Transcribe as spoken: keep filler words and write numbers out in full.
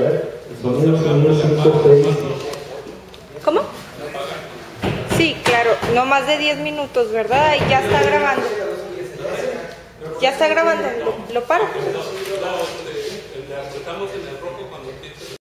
¿Cómo? Sí, claro, no más de diez minutos, ¿verdad? Y ya está grabando. Ya está grabando, lo, lo paro. Estamos en el rojo.